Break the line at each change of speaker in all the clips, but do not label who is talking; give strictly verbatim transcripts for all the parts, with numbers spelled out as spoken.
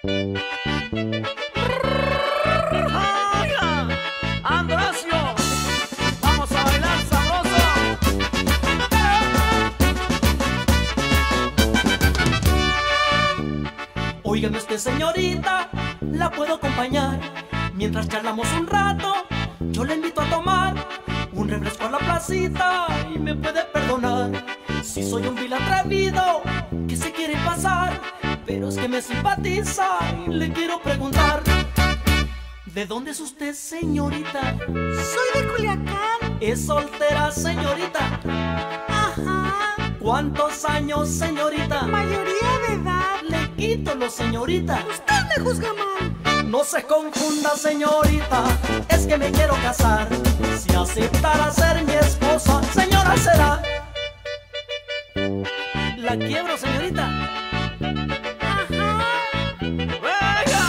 Oiga, Androsio, vamos a bailar sabroso.
Óigame usted, señorita, la puedo acompañar. Mientras charlamos un rato, yo le invito a tomar un refresco a la placita y me puede perdonar si soy un vil atrevido que se quiere pasar, pero es que me simpatiza y le quiero preguntar: ¿de dónde es usted, señorita?
Soy de Culiacán.
¿Es soltera, señorita?
Ajá.
¿Cuántos años, señorita?
Mayoría de edad.
Le quito lo, señorita.
Usted me juzga mal.
No se confunda, señorita, es que me quiero casar. Si aceptara ser mi esposa, señora, será. La quiebro, señorita.
Ajá.
¡Venga!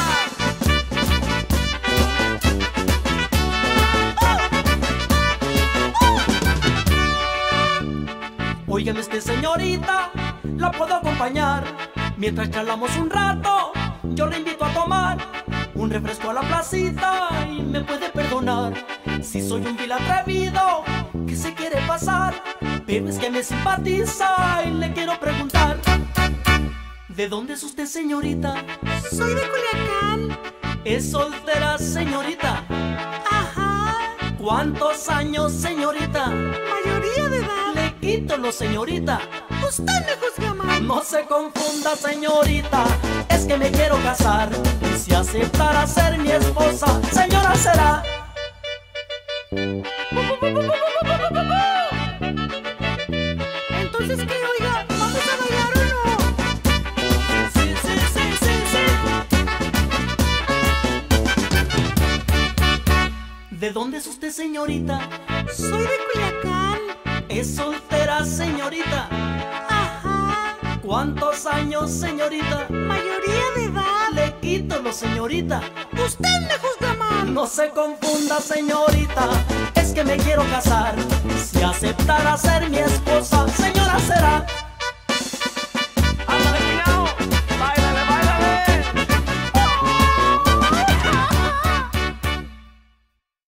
Óigame usted, señorita, la puedo acompañar. Mientras charlamos un rato, yo le invito a tomar un refresco a la placita y me puede perdonar si soy un vil atrevido que se quiere pasar, pero es que me simpatiza y le quiero preguntar: ¿de dónde es usted, señorita?
Soy de Culiacán.
¿Es soltera, señorita?
Ajá.
¿Cuántos años, señorita?
Mayoría de edad.
Le quito lo, señorita.
Usted me juzga mal.
No se confunda, señorita, es que me quiero casar. Y si aceptara ser mi esposa, señora, será.
Entonces, ¿qué, oiga? ¿Vamos a bailar o no?
Sí, sí, sí, sí, sí. ¿De dónde es usted, señorita?
Soy de Culiacán.
¿Es soltera, señorita?
Ajá.
¿Cuántos años, señorita?
Mayoría de edad.
Le quito lo, señorita.
Usted me juzga mal.
No se confunda, señorita, es que me quiero casar. Si aceptara ser mi esposa, señora, será.